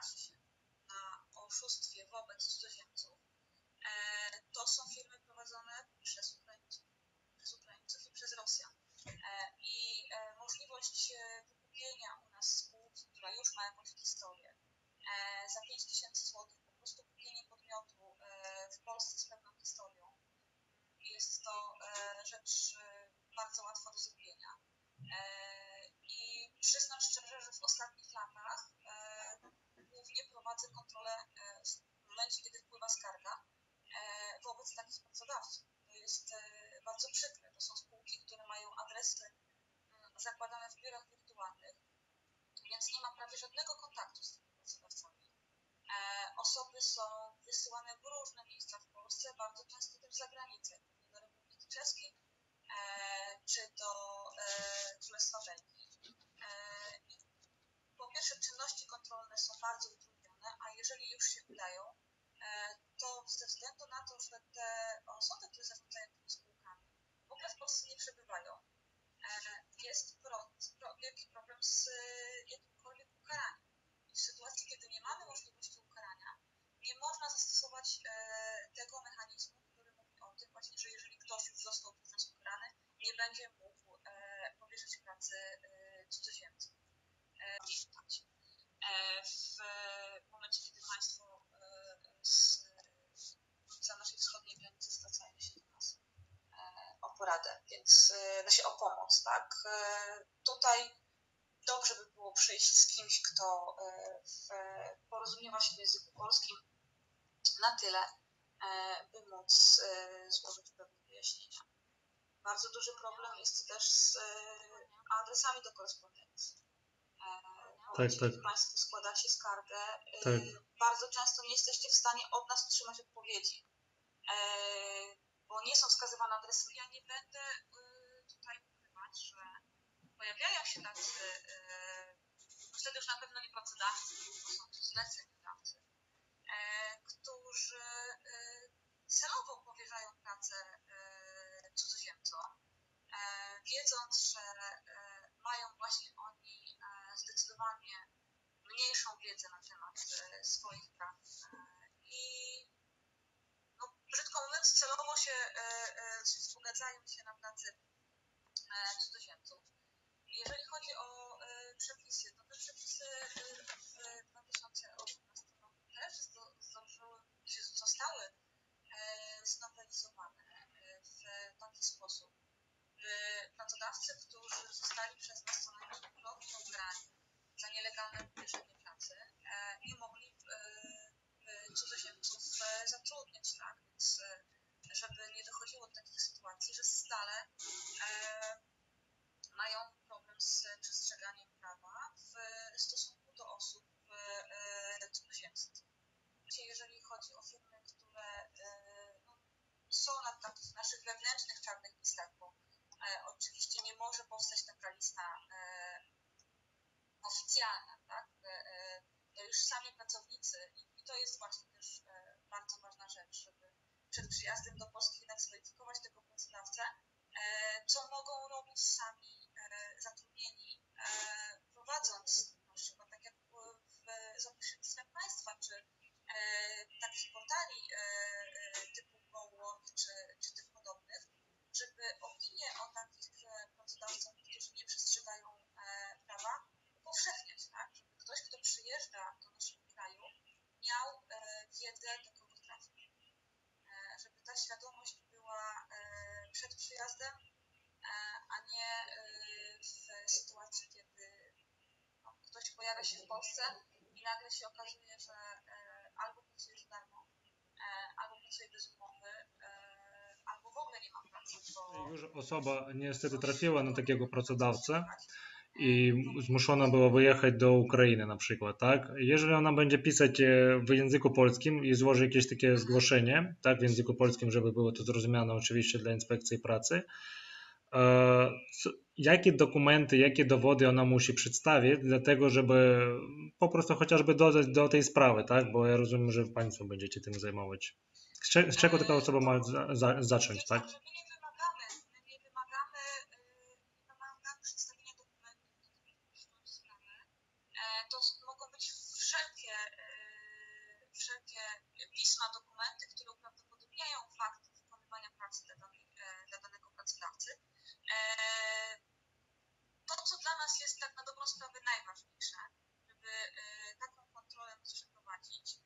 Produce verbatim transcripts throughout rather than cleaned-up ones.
skarży się na oszustwie wobec cudzoziemców, to są firmy prowadzone przez Ukraińców, przez Ukraińców i przez Rosjan. I możliwość wykupienia u nas spółki, która już ma jakąś historię, za pięć tysięcy złotych, po prostu kupienie podmiotu w Polsce z pewną historią, jest to rzecz bardzo łatwa do zrobienia. I przyznam szczerze, że w ostatnich latach głównie prowadzę kontrolę w momencie, kiedy wpływa skarga wobec takich pracodawców. To jest bardzo przykre. To są spółki, które mają adresy zakładane w biurach wirtualnych, więc nie ma prawie żadnego kontaktu z tymi pracodawcami. Osoby są wysyłane w różne miejsca w Polsce, bardzo często też za granicę, do Republiki Czeskiej czy do Królestwa Belgii. I po pierwsze, czynności kontrolne są bardzo utrudnione, a jeżeli już się udają, to ze względu na to, że te osoby, które zarządzają tymi spółkami, w ogóle w Polsce nie przebywają, jest pro, pro, wielki problem z jakimkolwiek ukaraniem. I w sytuacji, kiedy nie mamy możliwości ukarania, nie można zastosować tego mechanizmu, który mówi o tym właśnie, że jeżeli ktoś już został przez nas ukarany, nie będzie mógł powierzyć pracy cudzoziemcom. W momencie, kiedy państwo z, za naszej wschodniej granicy zwracają się do nas o poradę, więc znaczy o pomoc, tak? Tutaj dobrze by było przyjść z kimś, kto w, porozumiewa się w języku polskim na tyle, by móc złożyć pewne wyjaśnienia. Bardzo duży problem jest też z adresami do korespondencji. W momencie, tak, tak. Kiedy Państwo składacie skargę, tak. Bardzo często nie jesteście w stanie od nas otrzymać odpowiedzi, bo nie są wskazywane adresy. Ja nie będę tutaj ukrywać, że pojawiają się tacy, wtedy już na pewno nie pracodawcy, bo są to zleceniodawcy, którzy celowo powierzają pracę cudzoziemcom, wiedząc, że mają właśnie oni zdecydowanie mniejszą wiedzę na temat swoich praw i no, brzydko mówiąc, celowo się wzbogacają się na pracy cudzoziemców. Jeżeli chodzi o przepisy, to te przepisy w dwa tysiące osiemnastym roku też zdążyły, zostały znowelizowane w taki sposób, by pracodawcy, którzy zostali przez nas co najmniej dwukrotnie ukarani za nielegalne powierzenie pracy, nie mogli cudzoziemców zatrudniać, tak? Więc żeby nie dochodziło do takich sytuacji, że stale mają problem z przestrzeganiem prawa w stosunku do osób cudzoziemskich. Jeżeli chodzi o firmy, które no, są na takich naszych wewnętrznych czarnych listach, bo e, oczywiście nie może powstać taka lista e, oficjalna, tak? E, to już sami pracownicy i, i to jest właśnie też e, bardzo ważna rzecz, żeby przed przyjazdem do Polski jednak zweryfikować tego pracodawcę, e, co mogą robić sami e, zatrudnieni, e, prowadząc na przykład tak jak w zapośrednictwem państwa, czy e, takich portali e, e, typu GoWork czy, czy tych podobnych, żeby opinie o takich pracodawcach, którzy nie przestrzegają e, prawa, upowszechniać, tak? Żeby ktoś, kto przyjeżdża do naszego kraju, miał e, wiedzę, do kogo trafi. E, żeby ta świadomość była e, przed przyjazdem, e, a nie e, w sytuacji, kiedy no, ktoś pojawia się w Polsce i nagle się okazuje, że e, albo pracuje za darmo, e, albo pracuje bez umowy, e, albo w ogóle nie ma pracy. Bo już osoba niestety trafiła na takiego pracodawcę i zmuszona była wyjechać do Ukrainy na przykład, tak? Jeżeli ona będzie pisać w języku polskim i złoży jakieś takie zgłoszenie, tak, w języku polskim, żeby było to zrozumiane oczywiście dla inspekcji pracy, e, jakie dokumenty, jakie dowody ona musi przedstawić, dlatego żeby po prostu chociażby dodać do tej sprawy, tak? Bo ja rozumiem, że Państwo będziecie tym zajmować. Z, cze- z czego taka osoba ma za, za, zacząć, tak? To mogą być wszelkie, wszelkie pisma, dokumenty, które uprawdopodobniają fakt wykonywania pracy dla, danej, dla danego pracodawcy. To, co dla nas jest tak na dobrą sprawę najważniejsze, żeby taką kontrolę móc przeprowadzić,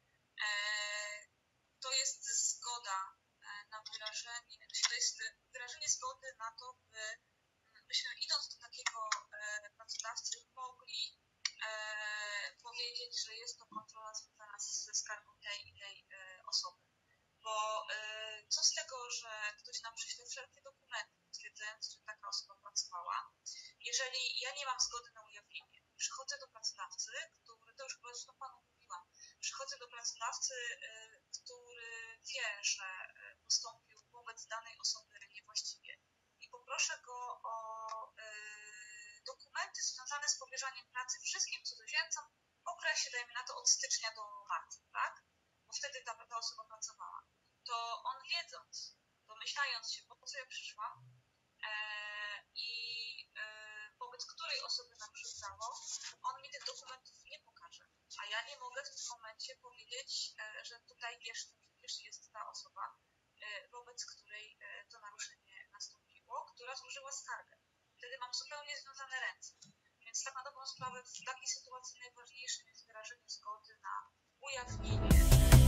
to jest zgoda na wyrażenie, to jest wyrażenie zgody na to, by myśmy idąc do takiego pracodawcy mogli powiedzieć, że jest to kontrola związana ze skargą tej i tej osoby. Bo co z tego, że ktoś nam przyśle wszelkie dokumenty potwierdzające, że taka osoba pracowała, jeżeli ja nie mam zgody na ujawnienie, przychodzę do pracodawcy, który, to już chyba zresztą Panu mówiłam, przychodzę do pracodawcy, który wie, że postąpił wobec danej osoby niewłaściwie i poproszę go o dokumenty związane z powierzaniem pracy wszystkim cudzoziemcom w okresie, dajmy na to, od stycznia do marca, tak? Bo wtedy ta, ta osoba pracowała. To on wiedząc, domyślając się, po co ja przyszłam e, i e, wobec której osoby naruszył prawo, on mi tych dokumentów nie pokaże. A ja nie mogę w tym momencie powiedzieć, e, że tutaj wiesz, to przecież jest ta osoba, e, wobec której e, to naruszenie nastąpiło, która złożyła skargę. Wtedy mam zupełnie związane ręce. Więc tak na dobrą sprawę w takiej sytuacji najważniejszym jest wyrażenie zgody na ujawnienie